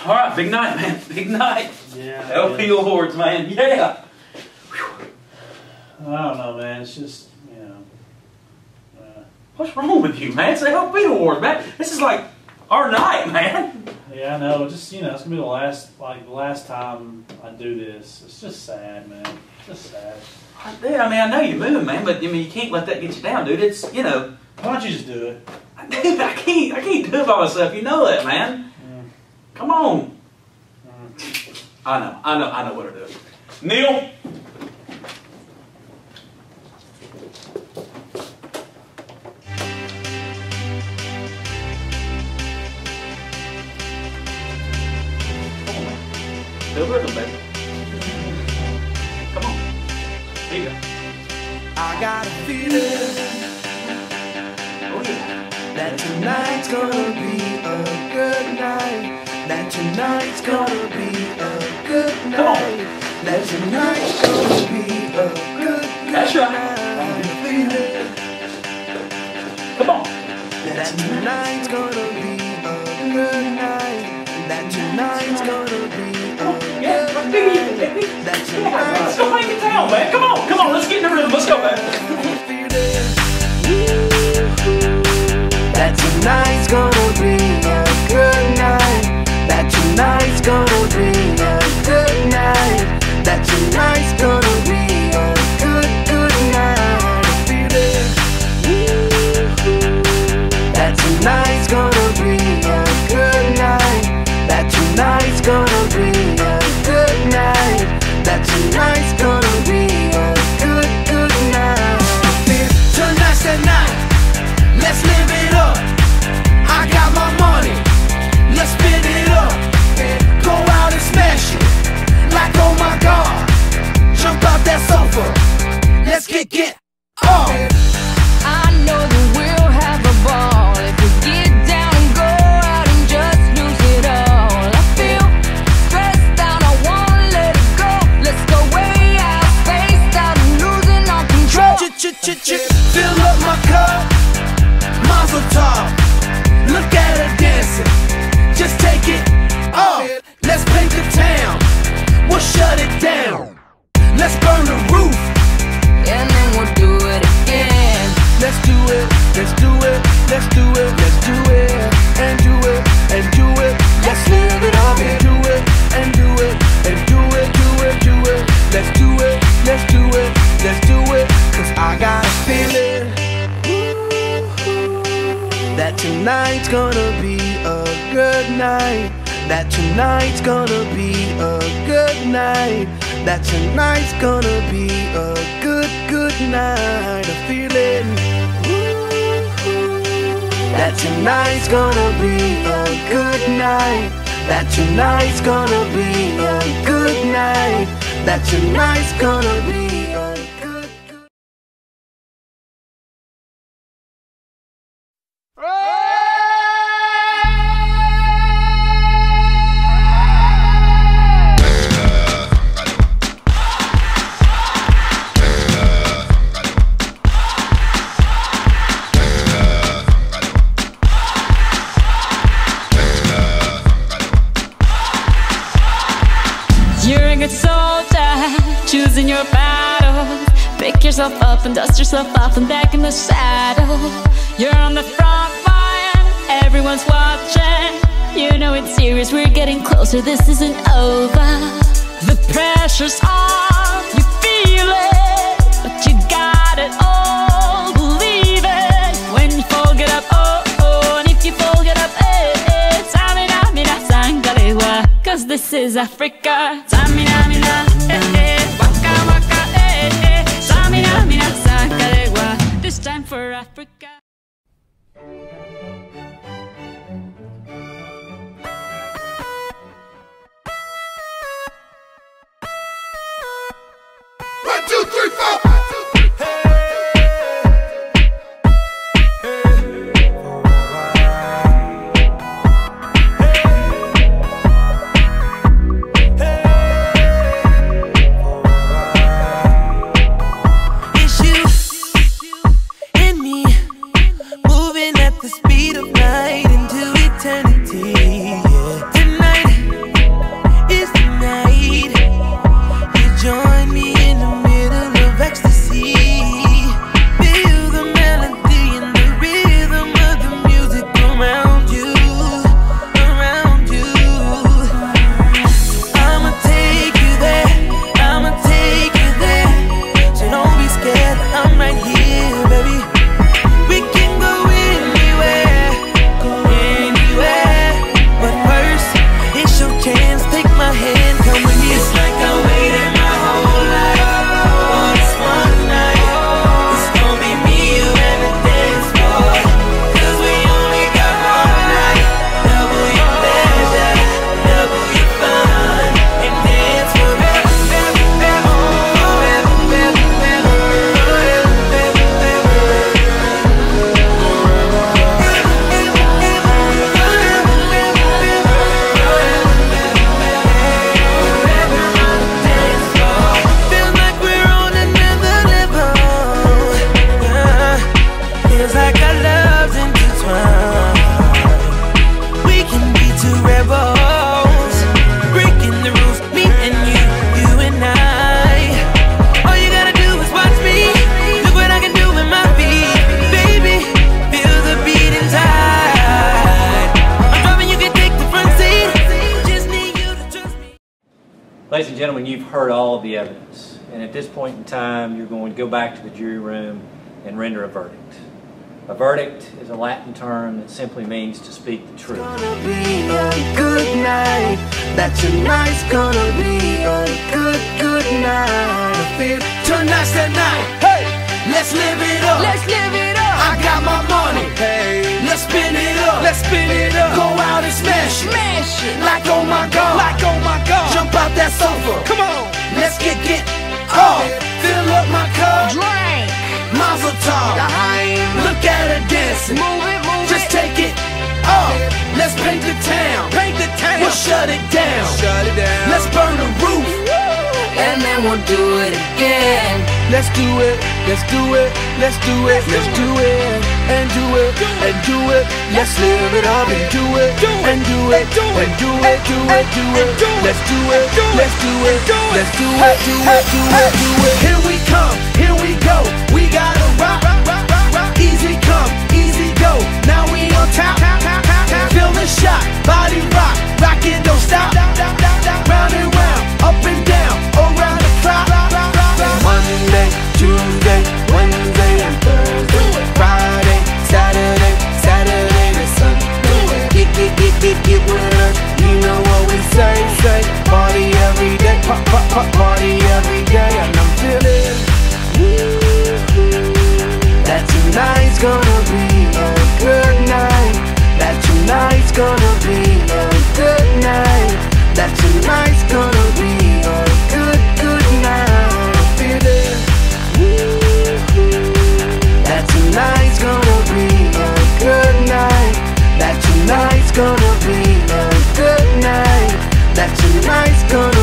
All right, big night, man. Big night. Yeah. LP Awards, man. Yeah. I don't know, man. It's just, you know. What's wrong with you, man? It's the LP Awards, man. This is like our night, man. Yeah, I know. Just, you know, it's gonna be the last time I do this. It's just sad, man. Just sad. Yeah, I mean, I know you're moving, man, but I mean, you can't let that get you down, dude. It's, you know. Why don't you just do it? Dude, I can't do it by myself. You know that, man. Come on. I know what to do. Neil. Feel rhythm, baby. Come on. There you go. I got a feeling that tonight's gonna be a good night. That tonight's gonna be a good night. That tonight's gonna be a good That's right. night. Feeling Come on. that tonight's gonna be a good night. That tonight's gonna be a Yeah, good baby. night. That tonight's Don't make it down, man. Come on, let's get in the rhythm. Let's go, man. That tonight's gonna be a good night. That tonight's gonna be a good night. That tonight's gonna be a good night. Feel it. That tonight's gonna be a good night. That tonight's gonna be a good night. That tonight's gonna be a good night. Tonight's the night. Let's live it up. I got my money. Let's spin it up. Go out and smash it. Like oh my God. Jump out that sofa. Let's kick it off. I know that we'll have a ball if we get down and go out and just lose it all. I feel stressed out, I wanna let it go. Let's go way out, spaced out and losing all control. Fill up my cup. Mazel tov. Look at her dancing. Just take it off. Let's paint the town. We'll shut it down. Let's burn the roof. And then we'll do it again. Let's do it. Let's do it. Let's do it. Let's do it. And do it. And do it. Let's live it up and do it. And do it. And do it. Do it. Do it. Let's do it. Let's do it. Let's do it. Cause I got a feeling that tonight's gonna be a good night. That tonight's gonna be a good night. That tonight's gonna be a good night. A feeling that tonight's gonna be a good night. That tonight's gonna be a good night. That tonight's gonna be a good. You're a good soldier, choosing your battles. Pick yourself up and dust yourself off and back in the saddle. You're on the front line, everyone's watching. You know it's serious, we're getting closer, this isn't over. The pressure's on, you feel it, but you got it all, believe it. When you fall, get up, oh, oh, and if you fall, get up, eh, eh. Tamina, mina, sangalewa, cause this is Africa. Tamina, mina, eh, eh, waka, waka, eh, eh. Tamina, mina, sangalewa, this time for Africa. gentlemen, you've heard all of the evidence, and at this point in time, you're going to go back to the jury room and render a verdict. A verdict is a Latin term that simply means to speak the truth. It's gonna be a good night. That tonight's gonna be a good night. Tonight's the night. Hey, let's live it up. Let's live it up. I got my money. Hey, let's spin it up. Let's spin it up. Go out and smash it. Smash it. Like oh my god. Like oh my god. Jump out that sofa. Come on. Let's get off. Fill up my cup. Drink. Mazel tov. Look at her dancing. Move it, move just it. Take it off. Let's paint the town. Paint the town. We'll shut it down. Shut it down. Let's burn the roof. And then we'll do it again. Let's do it. Let's do it. Let's do it. Let's do it. And do it. And do it. Let's live it up and do it. And do it. And do it. Do it. Do it. Let's do it. Let's do it. Let's do it. Do it. Do it. Do it. Here we come. Here we go. We gotta rock. Easy come. Easy go. Now we on top. Feel the shot. Body rock. Rockin', don't stop. Round and round. Up and down. Around the clock. Monday, Tuesday, Wednesday, and Thursday. Friday, Saturday, Saturday to Sunday. Get with us. You know what we say. Party every day. Party every day. And I'm feeling that tonight's gonna be a good night. That tonight's gonna be a good night. That tonight's gonna be a good night. Feeling that tonight's gonna be a good night. That tonight's gonna be a good night. That tonight's gonna